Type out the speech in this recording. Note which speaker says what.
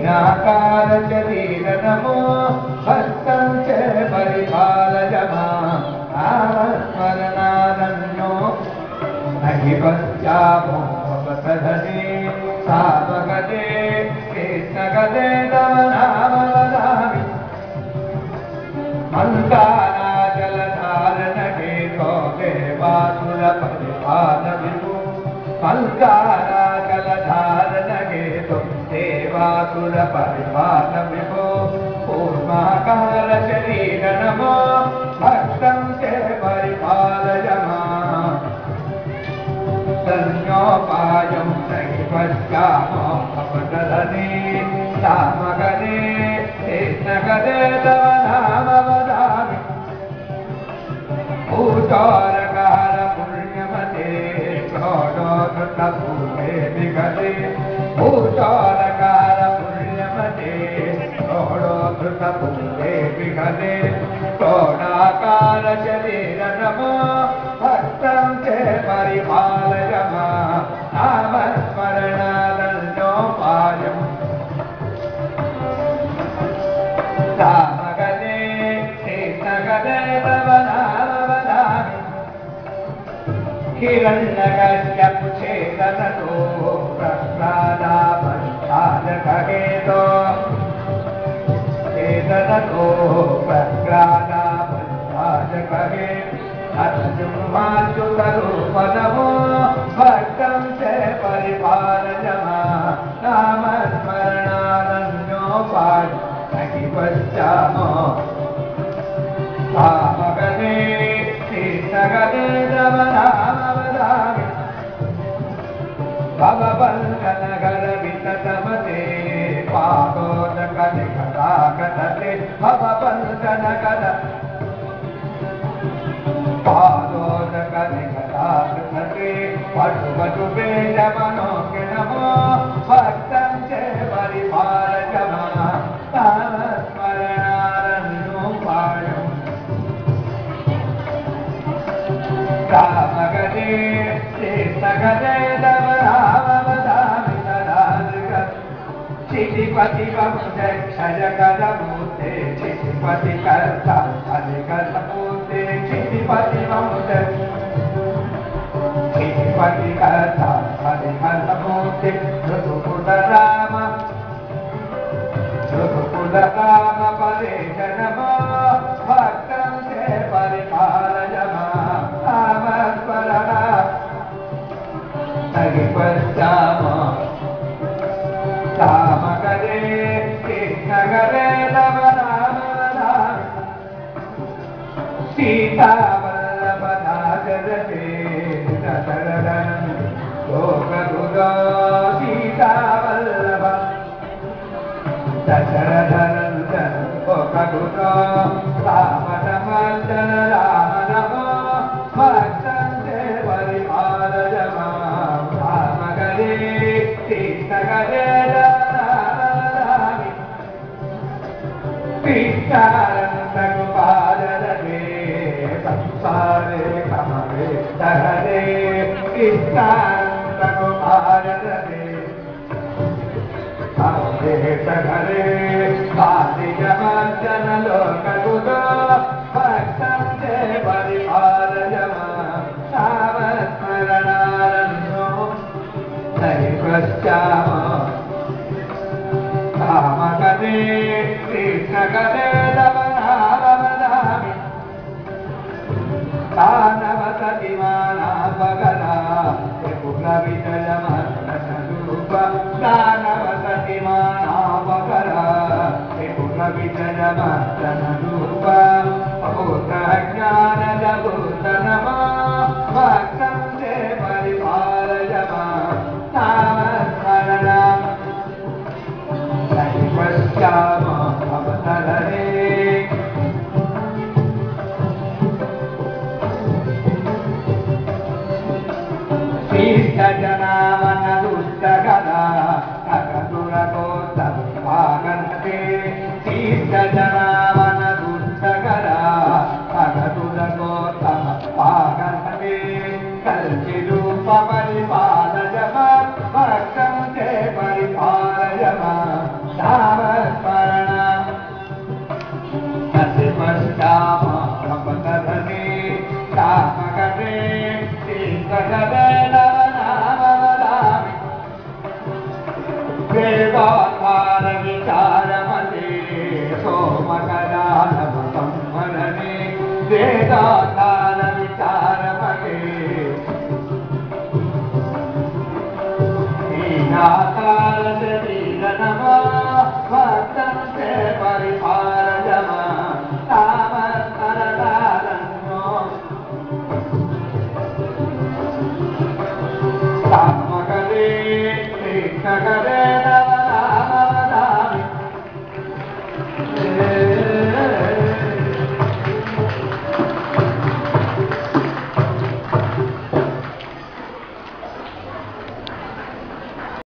Speaker 1: मीनाकार शरीर नमो भक्तं च परिपालय मां नामस्मरणानन्यो नहि पश्यामो भवतधने सामगदे कृष्णगदे तव नाम वदामि मल्काराजलधारणहेतो देवासुरपरिपालविभो मल्काराजलधारणहेतो देवासुरपरिपालविभो कूर्माकारशरीर नमो भक्तं च परिपालय मां संज्ञोपायं नहि पश्यामो भवतधने सामगदे कृष्णगदे तव नाम वदामि भूतोरकार पुण्यमते षोडोधृतभूते विगते भूतोरकार पुण्यमते षोडोधृतभूते विगते षोडाकार शरीर नमो भक्तं च परिपालय मां नामस्मरणानन्योपायम् सामगदे कृष्णगदे तव नाम वदामि हिरण्यकश्यपुच्छेदनतो प्रह्लादापश्चादखगेतो छेदनतो प्रह्लादापश्चादखगे अतजुम्माच्युतरूपनमो भक्तं च परिपालय मां नामस्मरणानन्योपायम् नहि पश्यामो सामगदे कृष्णगदे तव नाम वदामि भवबन्धनगर विततमते पादोदकनिकटाकटते भवबन्धनगर पादोदकनिकटाकटते वटुवटुवेदमनोज्ञ नमो भक्तं च परिपालय मां नामस्मरणानन्योपायम् सामगदे कृष्णगदे तव नाम वदामि तदानुग क्षितिपतिवमुदे क्षयगदमूर्ते क्षितिपतिकर्ता अधिगतमूर्ते क्षितिपतिवमुदे क्षितिपतिकर्ता अधिगतमूर्ते ऋतुकुलराम परेश नमो भक्तं च परिपालय मां नामस्मरणा नहि पश्यामो सामगदे कृष्णगदे तव नाम वदामि सीतावल्लभनागरते दशरथं लोकगुरो सीतावल्लभ दशरथनन्दन लोकगुरो रामनमन्दन राम नमो भक्तं च परिपालय मां सामगदे कृष्णगदे कृष्णानन्दगोपालरते संसारे कमले दहरे कृष्णानन्दगोपालरते घरे कालिजमर्जन लोकगुरो भक्तं च परिपालय मां नामस्मरणानन्यो नहि पश्यामो सामगदे कृष्णगदे तव नाम वदामि दानवसतिमानापगरा त्रिपुरविजयमर्दनरूप दानवसतिमानापगरा त्रिपुरविजयमर्दनरूप भूतज्ञानदभूत नमो भक्तं च परिपालय मां नामस्मरणं नहि पश्यामो भवतधने शीर्षजनामनदुष्टगदा नगदुरगोत्तभागन्ते शीर्षजनामनदु वेदाधार विचारमते सोमकलालव संवरणे वेदाधार विचारमते दीनाधार शरीर नमः भक्तं ते परिपालयम तामस्तरदारण्यो तामकरे कृष्णकरे नवनामवदामि